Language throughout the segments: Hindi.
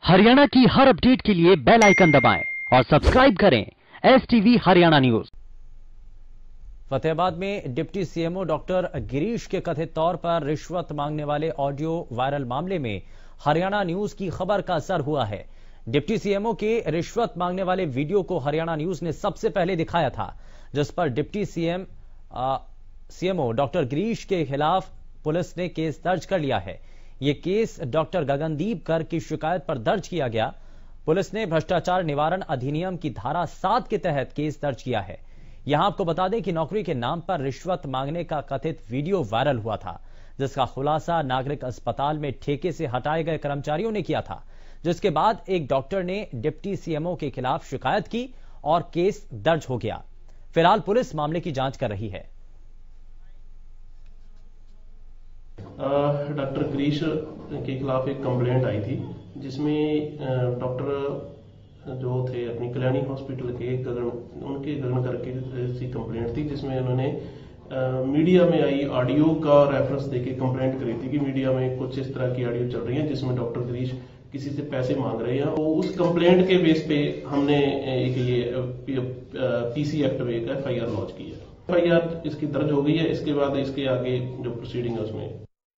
हरियाणा की हर अपडेट के लिए बेल आइकन दबाएं और सब्सक्राइब करें STV हरियाणा न्यूज। फतेहाबाद में डिप्टी सीएमओ डॉक्टर गिरीश के कथित तौर पर रिश्वत मांगने वाले ऑडियो वायरल मामले में हरियाणा न्यूज की खबर का असर हुआ है। डिप्टी सीएमओ के रिश्वत मांगने वाले वीडियो को हरियाणा न्यूज ने सबसे पहले दिखाया था, जिस पर डिप्टी सीएमओ डॉक्टर गिरीश के खिलाफ पुलिस ने केस दर्ज कर लिया है। ये केस डॉक्टर गगनदीप कर की शिकायत पर दर्ज किया गया। पुलिस ने भ्रष्टाचार निवारण अधिनियम की धारा 7 के तहत केस दर्ज किया है। यहां आपको बता दें कि नौकरी के नाम पर रिश्वत मांगने का कथित वीडियो वायरल हुआ था, जिसका खुलासा नागरिक अस्पताल में ठेके से हटाए गए कर्मचारियों ने किया था, जिसके बाद एक डॉक्टर ने डिप्टी सीएमओ के खिलाफ शिकायत की और केस दर्ज हो गया। फिलहाल पुलिस मामले की जांच कर रही है। डॉक्टर गिरीश के खिलाफ एक कंप्लेंट आई थी, जिसमें डॉक्टर जो थे अपनी कल्याणी हॉस्पिटल के गगन करके ऐसी कंप्लेंट थी, जिसमें उन्होंने मीडिया में आई ऑडियो का रेफरेंस देके कंप्लेंट करी थी कि मीडिया में कुछ इस तरह की ऑडियो चल रही है जिसमें डॉक्टर गिरीश किसी से पैसे मांग रहे हैं। तो उस कंप्लेंट के बेस पे हमने एक ये पीसी एक्ट में एक FIR लॉन्च की है। FIR इसकी दर्ज हो गई है। इसके बाद इसके आगे जो प्रोसीडिंग है उसमें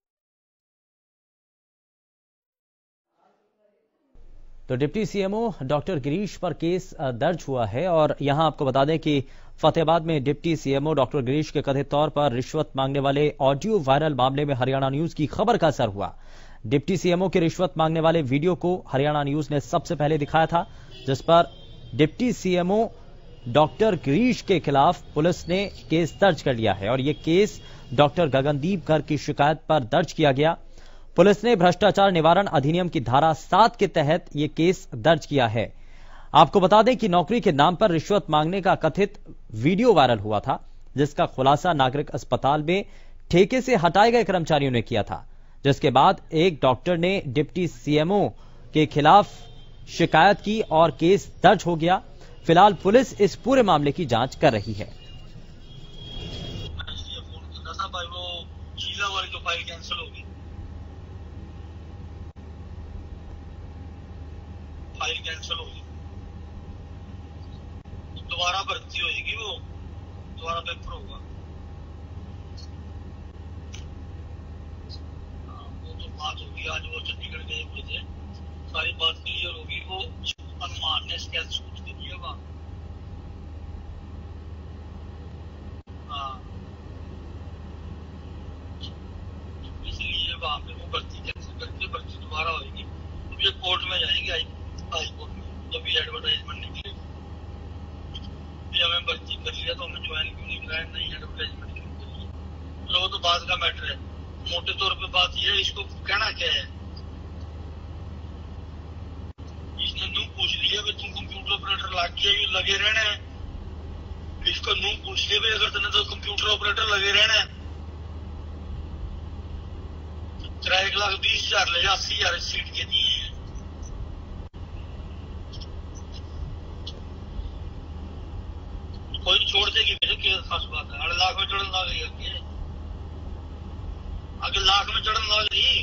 तो डिप्टी सीएमओ डॉक्टर गिरीश पर केस दर्ज हुआ है। और यहां आपको बता दें कि फतेहाबाद में डिप्टी सीएमओ डॉक्टर गिरीश के कथित तौर पर रिश्वत मांगने वाले ऑडियो वायरल मामले में हरियाणा न्यूज की खबर का असर हुआ। डिप्टी सीएमओ के रिश्वत मांगने वाले वीडियो को हरियाणा न्यूज ने सबसे पहले दिखाया था, जिस पर डिप्टी सीएमओ डॉक्टर गिरीश के खिलाफ पुलिस ने केस दर्ज कर लिया है और यह केस डॉक्टर गगनदीप कर की शिकायत पर दर्ज किया गया। पुलिस ने भ्रष्टाचार निवारण अधिनियम की धारा 7 के तहत यह केस दर्ज किया है। आपको बता दें कि नौकरी के नाम पर रिश्वत मांगने का कथित वीडियो वायरल हुआ था, जिसका खुलासा नागरिक अस्पताल में ठेके से हटाए गए कर्मचारियों ने किया था, जिसके बाद एक डॉक्टर ने डिप्टी सीएमओ के खिलाफ शिकायत की और केस दर्ज हो गया। फिलहाल पुलिस इस पूरे मामले की जांच कर रही है। फाइल कैंसिल होगी, दोबारा भर्ती होगी, वो दोबारा पेपर होगा। वो तो बात होगी, आज वो चंडीगढ़ गए हुए थे, सारी बात क्लियर होगी। वो अनुमान ने स्केच सूट के दिया वहां। इसलिए वहां पे वो भर्ती कैंसिल करके भर्ती दोबारा होगी। अब ये कोर्ट में जाएंगे, हाई कोर्ट में, जब ये एडवर्टाइजमेंट निकलेगी। हमें भर्ती कर लिया तो हमें ज्वाइन क्यों नहीं कराया, नहीं एडवर्टाइजमेंट क्यों कर लिया, तो वो तो बात का मैटर है। मोटे तौर पे बात ये है, इसको कहना क्या है। इसने नू पूछ लिया भाई तुम कंप्यूटर ऑपरेटर लगे रहना है। इसको नू पूछ लिया भाई अगर तुमने तो कंप्यूटर ऑपरेटर लगे रहना है, 1,20,000 ले 80,000 सीट के दिए हैं। कोई छोड़ देगी मेरे के खास बात है। 8 लाख में चढ़न लग गई, आगे लाख में चढ़न लग गई।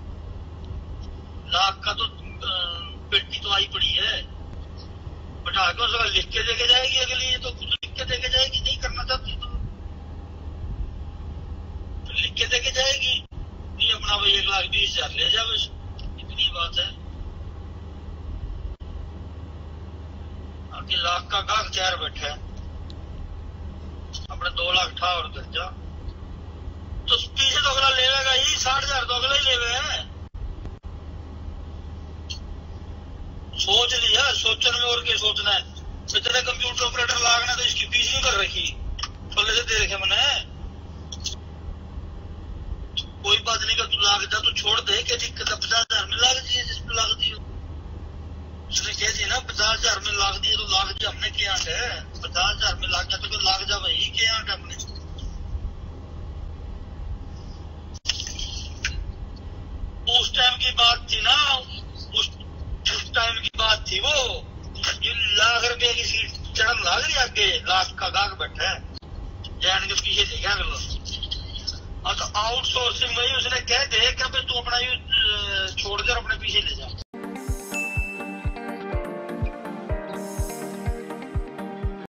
लाख का तो पेटी तो आई पड़ी है, बटा के उसका लिख के देके जाएगी। अगली ये तो खुद लिख के देके जाएगी, नहीं करना चाहती तो लिख के देके जाएगी। नहीं अपना भाई 1,20,000 ले जाओ, इतनी बात है। आगे लाख का गाहक तैयार बैठा है, अपने 2 लाख ठा और कर जा, तो पीछे तो अगला लेगा ही। 60,000 तो अगला ही लेगा है। सोच लिया, सोचने में और क्या सोचना है। इतने कंप्यूटर ऑपरेटर लागना तो इसकी फीस नहीं कर रखी, पहले से दे रखे मैंने। कोई बात नहीं का तू लाग जा, तू छोड़ दे, क्या दिक्कत है। 50,000 में लाग दी जिसमें लाग दी उसने कह दी ना, 50,000 में लाग दिए तो लाग जा। हमने क्या है 50,000 में लाग जा तो लाग जा भाई, क्या अपने। उस टाइम की बात थी ना, उस टाइम की बात थी। वो ये लाख रुपए की सीट चढ़न लाग रही, आगे लाख का गाहक बैठा है, जैन के पीछे देखा कर। तो आउटसोर्सिंग में उसने कह दे कि तू अपना छोड़ दे